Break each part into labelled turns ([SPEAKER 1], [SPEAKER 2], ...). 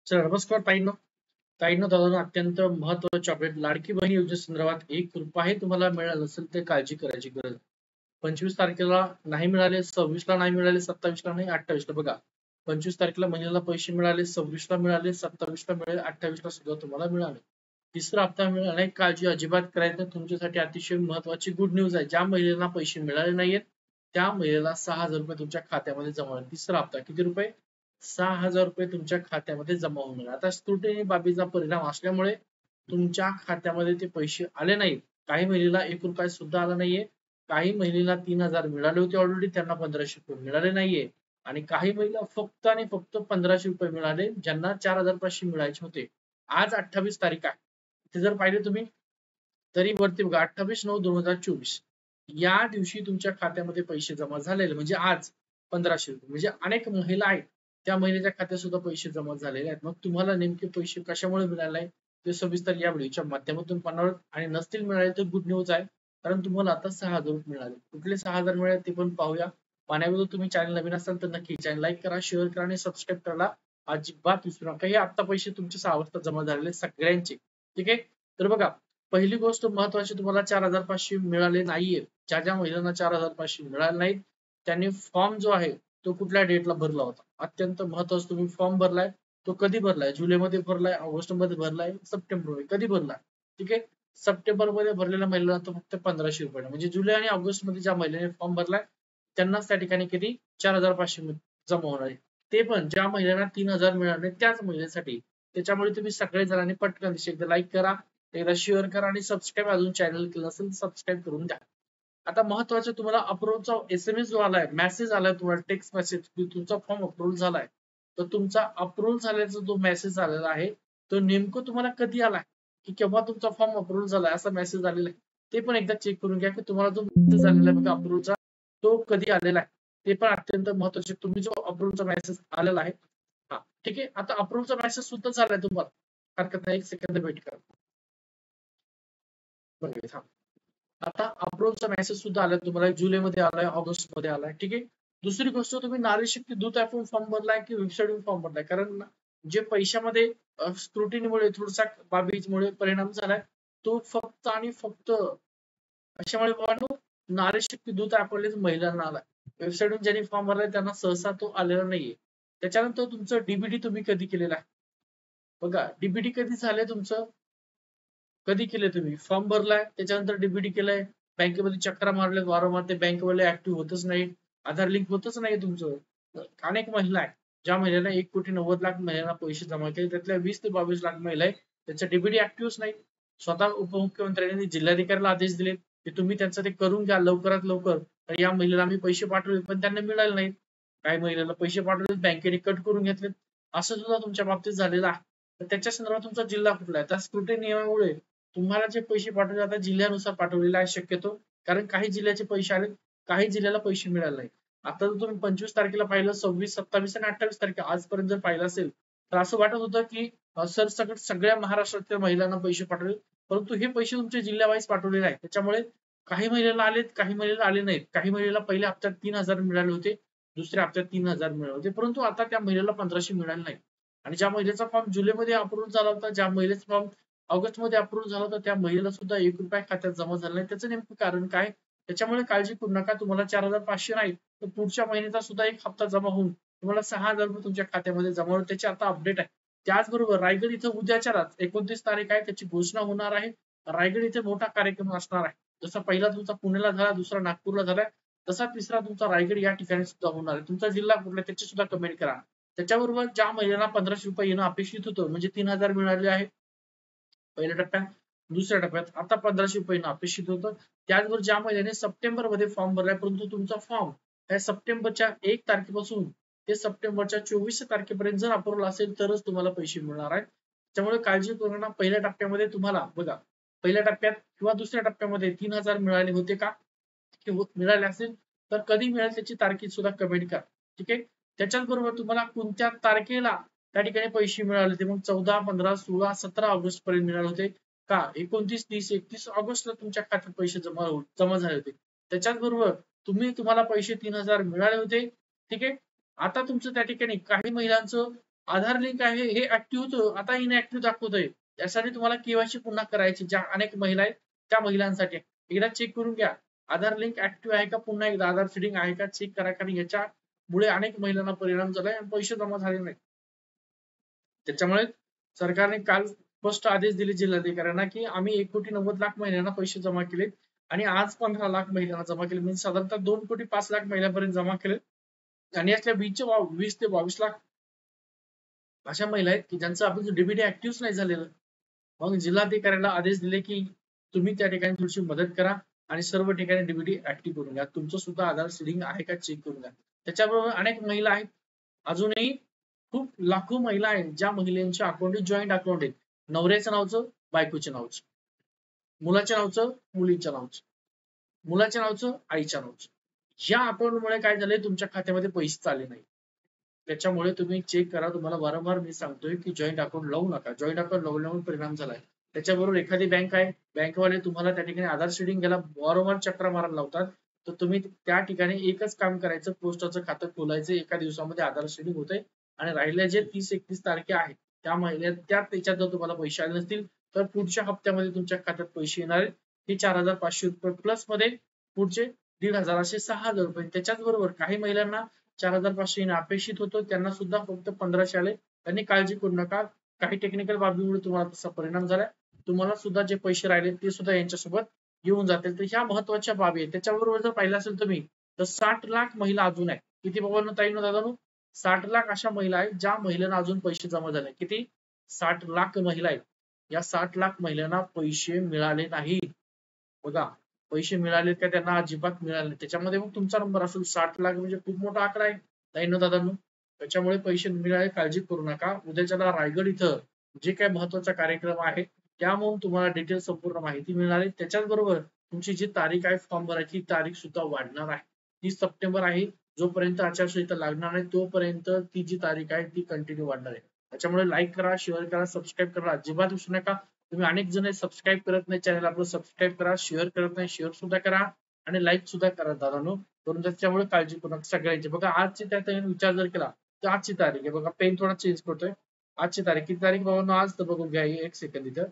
[SPEAKER 1] Sir नमस्कार ताईंनो दादांनो अत्यंत महत्वाचे अपडेट लाडकी बहीण योजनेसंदर्भात ₹1 तुम्हाला मिळाला नसेल तर काळजी करायची गरज नाही. 25 तारखेला नाही मिळाले, 26ला नाही मिळाले, 27ला नाही, 28ला बघा. 25 तारखेला महिन्याला पैसे मिळाले, 26ला मिळाले, 27ला मिळाले, 28ला सुद्धा तुम्हाला मिळाले. तिसरा हप्ता मिळाला नाही, काळजी अजिबात करायची नाही. तुमच्यासाठी अतिशय महत्वाची गुड न्यूज आहे. ज्या महिलेला पैसे मिळाले नाहीयेत त्या महिलेला ₹6,000 तुमच्या खात्यामध्ये जमा होईल. तिसरा हप्ता किती रुपये? ₹6,000 तुमच्या खात्यामध्ये जमा होणार. आता स्क्रुटिनी बाबीचा परिणाम असल्यामुळे तुमच्या खात्यामध्ये ते पैसे आले नाहीत. काही महिलेला ₹1 सुद्धा आला नाहीये. काही महिलेला 3,000 मिळाले होते ऑलरेडी, त्यांना ₹1,500 मिळाले नाहीये. आणि काही महिला फक्त आणि फक्त ₹1,500 मिळाले, ज्यांना 4,500 मिळायचे होते. आज 28 तारीख आहे. इथे जर पाहिले तुम्ही तरी वरती बघा 28/9/2024 या दिवशी तुमच्या खात्यामध्ये पैसे जमा झालेले म्हणजे आज ₹1,500 म्हणजे अनेक महिला आहेत त्या महिलेच्या खात्यात सुद्धा पैसे जमा झालेले आहेत. मग तुम्हाला नेमके पैसे कशामुळे मिळाले आहे ते सविस्तर या व्हिडिओच्या माध्यमातून पाहणार आणि नसतील मिळाले तर गुड न्यूज आहे, कारण तुम्हाला आता ₹6,000 मिळाले. कुठले 6,000 मिळाले ते पण पाहूया. पाहण्याबरोबर तुम्ही चॅनल नवीन असाल तर नक्की चॅनल लाईक करा, शेअर करा आणि सबस्क्राईब करायला अजिबात विसरू नका. हे आता पैसे तुमचे 6 वाजता जमा झालेले सगळ्यांचे. ठीक आहे, तर बघा पहिली गोष्ट महत्वाची, तुम्हाला 4,500 मिळाले नाहीये. ज्या ज्या महिलांना 4,500 मिळाले नाहीत त्यांनी फॉर्म जो आहे तो कुठल्या डेटला भरला होता? अत्यंत महत्वाचा, तुम्ही फॉर्म भरलाय तो कधी भरलाय? जुलैमध्ये भरलाय, ऑगस्टमध्ये भरलाय, सप्टेंबरमध्ये कधी भरलाय? ठीक आहे, सप्टेंबरमध्ये भरलेल्या महिलांना तो फक्त ₹1,500 म्हणजे जुलै आणि ऑगस्टमध्ये ज्या महिलांनी फॉर्म भरलाय त्यांनाच त्या ठिकाणी किती 4,500 जमा होणार आहे. ते पण ज्या महिलांना 3,000 मिळाले त्याच महिलेसाठी. त्याच्यामुळे तुम्ही सगळे जणांनी पटकन एकदा लाईक करा, एकदा शेअर करा आणि सबस्क्राईब अजून चॅनल केलं नसेल सबस्क्राईब करून द्या. आता महत्वाचं तुम्हाला अप्रूव्हचा SMS जो आलाय, मेसेज आलाय तुम्हाला टेक्स्ट मेसेज की तुमचा फॉर्म अप्रूव्ह झालाय. तर तुमचा अप्रूव्ह झाल्याचा जो मेसेज आलेला आहे तो नेमकं तुम्हाला कधी आलाय, की केव्हा तुमचा फॉर्म अप्रूव्ह झालाय असा मेसेज आलेला आहे ते पण एकदा चेक करून घ्या की तुम्हाला जो मेसेज आलेला आहे बघा अप्रूव्हचा तो कधी आलेला आहे. ते पण अत्यंत महत्वाचे. तुम्ही जो अप्रूव्हचा मेसेज आलेला आहे हा ठीक आहे, आता अप्रूव्हचा मेसेज सुद्धा झालाय तुम्हाला, हरकत नाही, एक सेकंद वेट करा. बघा आता अप्रूव्हचा मेसेज सुद्धा आलाय तुम्हाला, जुलैमध्ये आलाय, ऑगस्टमध्ये आलाय. ठीक आहे, दुसरी गोष्ट तुम्ही नारी शक्ती दूत ऍपवरून फॉर्म भरलाय की वेबसाईटवरून फॉर्म भरलाय, कारण जे पैशामध्ये स्क्रुटिनीमुळे थोडासा बाबीमुळे परिणाम झालाय तो फक्त आणि फक्त अशामुळे बाबांनो नारी शक्ती दूत ऍपवरच महिलांना आलाय. वेबसाईटवरून ज्यांनी फॉर्म भरलाय त्यांना सहसा तो आलेला नाहीये. त्याच्यानंतर तुमचं डीबीटी तुम्ही कधी केलेला आहे बघा, डीबीटी कधी झालंय तुमचं, कधी केले तुम्ही फॉर्म भरलाय त्याच्यानंतर डीबीटी केलंय, बँकेमध्ये चक्रा मारल्या वारंवार ते बँकवाले ऍक्टिव्ह होतच नाही, आधार लिंक होतच नाही तुमचं. अनेक महिला आहेत ज्या महिलांना 1,90,00,000 महिलांना पैसे जमा केले, त्यातल्या 20 ते 22 लाख महिला आहेत त्याच्या डीबीटी ऍक्टिव्हच नाही. स्वतः उपमुख्यमंत्र्यांनी जिल्हाधिकाऱ्याला आदेश दिले की तुम्ही त्यांचं ते करून घ्या लवकरात लवकर, तर या महिलेला आम्ही पैसे पाठवले पण त्यांना मिळाले नाहीत. काही महिलेला पैसे पाठवले बँकेने कट करून घेतले, असं सुद्धा तुमच्या बाबतीत झालेलं आहे. तर त्याच्या संदर्भात तुमचा जिल्हा कुठला आहे? त्या स्क्रुटिनी नियमामुळे तुम्हाला जे पैसे पाठवले आता जिल्ह्यानुसार पाठवलेले आहे शक्यतो, कारण काही जिल्ह्याचे पैसे आले, काही जिल्ह्याला पैसे मिळाले नाही. आता जर तुम्ही 25 तारखेला पाहिलं, 26, 27 आणि 28 तारखे आजपर्यंत जर पाहिलं असेल तर असं वाटत होतं की सरसकट सगळ्या महाराष्ट्रातल्या महिलांना पैसे पाठवले, परंतु हे पैसे तुमच्या जिल्ह्यावाईज पाठवलेले आहेत. त्याच्यामुळे काही महिलेला आलेत, काही महिलेला आले नाहीत. काही महिलेला पहिल्या हप्त्यात 3,000 मिळाले होते, दुसऱ्या हप्त्यात 3,000 मिळाले होते, परंतु आता त्या महिलेला 1,500 मिळाले नाही. आणि ज्या महिलेचा फॉर्म जुलैमध्ये अप्रूव्ह झाला होता, ज्या महिलेचा फॉर्म ऑगस्टमध्ये अप्रूव्ह झाला होता त्या महिलेला सुद्धा ₹1 खात्यात जमा झाला नाही. त्याचं नेमकं कारण काय? त्याच्यामुळे काळजी करू नका. तुम्हाला 4,500 नाही तर पुढच्या महिन्याचा सुद्धा एक हप्ता जमा होऊन तुम्हाला ₹6,000 तुमच्या खात्यामध्ये जमा होईल. त्याची आता अपडेट आहे. त्याचबरोबर रायगड इथं उद्याच्या रात 29 तारीख आहे, त्याची घोषणा होणार आहे. रायगड इथे मोठा कार्यक्रम असणार आहे. जसा पहिला तुमचा पुण्याला झाला, दुसरा नागपूरला झालाय, तसा तिसरा तुमचा रायगड या ठिकाणी सुद्धा होणार आहे. तुमचा जिल्हा कुठला त्याची सुद्धा कमेंट करा. त्याच्याबरोबर ज्या महिलांना ₹1,500 येणं अपेक्षित होतं म्हणजे 3,000 मिळाले आहे पहिल्या टप्प्यात, दुसऱ्या टप्प्यात आता ₹1,500 अपेक्षित होतं. त्याचबरोबर ज्या महिन्याने सप्टेंबरमध्ये फॉर्म भरलाय परंतु तुमचा फॉर्म ह्या सप्टेंबरच्या 1 तारखेपासून ते सप्टेंबरच्या 24 तारखेपर्यंत जर अप्रूव्हल असेल तरच तुम्हाला पैसे मिळणार आहेत. त्यामुळे काळजी करू नका. पहिल्या टप्प्यामध्ये तुम्हाला बघा, पहिल्या टप्प्यात किंवा दुसऱ्या टप्प्यामध्ये 3,000 मिळाले होते का? मिळाले असेल तर कधी मिळाले त्याची तारखी सुद्धा कमेंट करा. ठीक आहे, त्याच्याच बरोबर तुम्हाला कोणत्या तारखेला त्या ठिकाणी पैसे मिळाले होते, मग 14, 15, 16, 17 ऑगस्ट पर्यंत मिळाले होते का? 29, 30, 31 ऑगस्टला तुमच्या खात्यात पैसे जमा झाले होते. त्याच्याच बरोबर तुम्हाला पैसे 3,000 मिळाले होते. ठीक आहे, आता तुमचं त्या ठिकाणी काही महिलांचं आधार लिंक आहे हे ऍक्टिव्ह होतं, आता इनऍक्टिव्ह दाखवतोय. यासाठी तुम्हाला केवायसी पुन्हा करायची, ज्या अनेक महिला आहेत त्या महिलांसाठी. एकदा चेक करून घ्या आधार लिंक ऍक्टिव्ह आहे का, पुन्हा एकदा आधार सीडिंग आहे का चेक करा, कारण याच्यामुळे अनेक महिलांना परिणाम झालाय आणि पैसे जमा झाले नाही. त्याच्यामुळे सरकारने काल स्पष्ट आदेश दिले जिल्हाधिकाऱ्यांना की आम्ही 1,90,00,000 महिलांना पैसे जमा केले आणि आज 15 लाख महिलांना जमा केले, म्हणजे साधारणतः 2,05,00,000 महिलांपर्यंत जमा केले. आणि यातल्या 20 ते 22 लाख अशा महिला आहेत की ज्यांचं आपण डीबीटी ऍक्टिव्ह नाही झालेलं. मग जिल्हाधिकाऱ्यांना आदेश दिले की तुम्ही त्या ठिकाणी थोडीशी मदत करा आणि सर्व ठिकाणी डीबीटी ऍक्टिव्ह करून घ्या, तुमचं सुद्धा आधार सीडिंग आहे का चेक करून घ्या. त्याच्याबरोबर अनेक महिला आहेत, अजूनही खूप लाखो महिला आहेत ज्या महिलांच्या अकाउंट जॉईंट अकाउंट आहेत, नवऱ्याच्या नावचं बायकोच्या नावचं, मुलाच्या नावचं मुलीच्या नावचं, मुलाच्या नावचं आईच्या नावचं. या अकाउंटमुळे काय झालंय, तुमच्या खात्यामध्ये पैसे आले नाही. त्याच्यामुळे तुम्ही चेक करा. तुम्हाला वारंवार मी सांगतोय की जॉईंट अकाउंट लावू नका. जॉईंट अकाउंट लावल्यामुळे परिणाम झालाय. त्याच्याबरोबर एखादी बँक आहे, बँकवाले तुम्हाला त्या ठिकाणी आधार सीडिंग घ्यायला वारंवार चक्रा मारायला लावतात. तर तुम्ही त्या ठिकाणी एकच काम करायचं, पोस्टाचं खातं खोलायचं, एका दिवसामध्ये आधार सीडिंग होतंय आणि राहिल्या जे 30-31 तारखे आहेत त्या महिन्यात त्याच्यात जर तुम्हाला पैसे आले नसतील तर पुढच्या हप्त्यामध्ये तुमच्या खात्यात पैसे येणार आहेत. हे 4,500 रुपये प्लस मध्ये पुढचे 1,500 असे 6,000 रुपये. त्याच्याच बरोबर काही महिलांना 4,500 येणं अपेक्षित होतं, त्यांना सुद्धा फक्त 1,500 आले. त्यांनी काळजी करू नका. काही टेक्निकल बाबीमुळे तुम्हाला तसा परिणाम झाला. तुम्हाला सुद्धा जे पैसे राहिले ते सुद्धा यांच्यासोबत येऊन जातील. तर ह्या महत्वाच्या बाबी आहेत. त्याच्याबरोबर जर पाहिलं असेल तुम्ही तर 60 लाख महिला अजून आहेत. किती बाबांनो, ताईंनो, दादांनो? 60 लाख अशा महिला आहेत ज्या महिलांना अजून पैसे जमा झाले. किती? 60 लाख महिला आहेत. या 60 लाख महिलांना पैसे मिळाले नाहीत. बघा, पैसे मिळाले का त्यांना अजिबात मिळाले. त्याच्यामध्ये मग तुमचा नंबर असेल. 60 लाख म्हणजे खूप मोठा आकडा आहे ताईंनो, दादांनो. त्याच्यामुळे पैसे मिळाले काळजी करू नका. उद्याच्याला रायगड इथं जे काही महत्वाचा कार्यक्रम आहे त्यामुळे तुम्हाला डिटेल संपूर्ण माहिती मिळणार आहे. त्याच्याच बरोबर तुमची जी तारीख आहे फॉर्म भरायची तारीख सुद्धा वाढणार आहे. 30 सप्टेंबर आहे. जोपर्यंत आचारसंहिता लागणार नाही तोपर्यंत ती जी तारीख आहे ती कंटिन्यू वाढणार आहे. त्याच्यामुळे लाईक करा, शेअर करा, सबस्क्राईब करा, अजिबात विसरू नका. तुम्ही अनेक जण सबस्क्राईब करत नाही चॅनल आपलं, सबस्क्राईब करा, शेअर करत नाही शेअर सुद्धा करा आणि लाईक सुद्धा करा दादांनो. करून त्याच्यामुळे काळजी करू नका सगळ्यांची. बघा आजची त्यात विचार जर केला तर आजची तारीख आहे बघा, पेन थोडा चेंज करतोय. आजची तारीख किती तारीख बाबांनो? आज तर बघून घ्या, एक सेकंद इथं.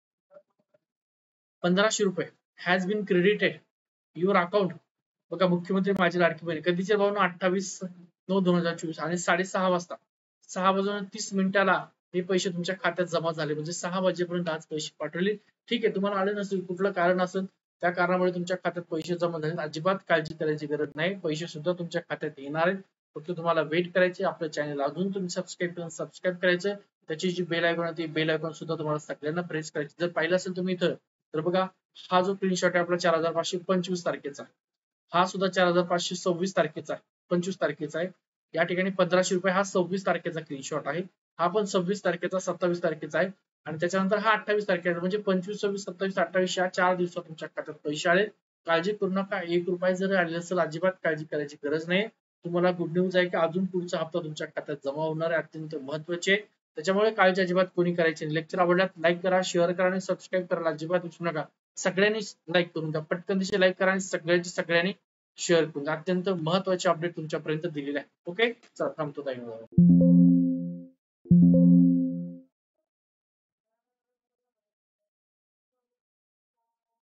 [SPEAKER 1] 1,500 रुपये has been credited your account. बघा, मुख्यमंत्री माझी लाडकी बहीण कधीचे भाऊ? 28/9/2024 आणि 6:30 वाजता 6:30 हे पैसे तुमच्या खात्यात जमा झाले. म्हणजे 6 वाजेपर्यंत आज पैसे पाठवले. ठीक आहे, तुम्हाला आले नसेल, कुठलं कारण असेल, त्या कारणामुळे तुमच्या खात्यात पैसे जमा झाले, अजिबात काळजी करायची गरज नाही. पैसे सुद्धा तुमच्या खात्यात येणार आहेत. फक्त तुम्हाला वेट करायचे. आपलं चॅनल अजून तुम्ही सबस्क्राईब करायचं. त्याची जी बेल आयकॉन आहे ती बेल आयकॉन सुद्धा तुम्हाला सगळ्यांना प्रेस करायची. जर पाहिलं असेल तुम्ही इथं तर बघा, हा जो स्क्रीनशॉट आहे आपला 4,525 तारखेचा, हा सुद्धा 4,526 तारखेचा आहे, 25 तारखेचा आहे. या ठिकाणी 1,500 रुपये हा 26 तारखेचा स्क्रीनशॉट आहे. हा पण 26 तारखेचा, 27 तारखेचा आहे आणि त्याच्यानंतर हा 28 तारखेचा. म्हणजे 25, 26, 27, 28 या 4 दिवसात तुमच्या खात्यात पैसे आले. काळजी करू नका. 1 रुपया जरी आले असेल अजिबात काळजी करायची गरज नाही. तुम्हाला गुड न्यूज आहे की अजून पुढचा हप्ता तुमच्या खात्यात जमा होणार आहे, अत्यंत महत्वाचे. त्याच्यामुळे काळजी अजिबात कोणी करायची. लेक्चर आवडल्यास लाईक करा, शेअर करा आणि सबस्क्राईब करायला अजिबात विसरू नका. सगळ्यांनी लाईक करून द्या, पटकन दिशे लाईक करा आणि सगळ्यांनी शेअर करून द्या. अत्यंत महत्वाचे अपडेट तुमच्यापर्यंत दिलेले आहे. ओके, चला थांबतो ताई.